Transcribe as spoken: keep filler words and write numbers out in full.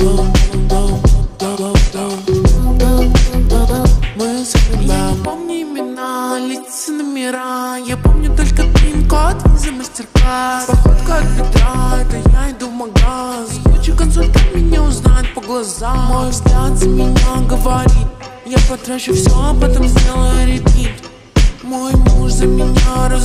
Мы забыли. Я не помню имена, лица, номера. Я помню только пин-код, виза, мастер-класс. Походка от бедра, это я иду в магаз. Куча консультант меня узнает по глазам. Мой взгляд за меня говорит: я потрачу все, а потом сделаю репит. Мой муж за меня раз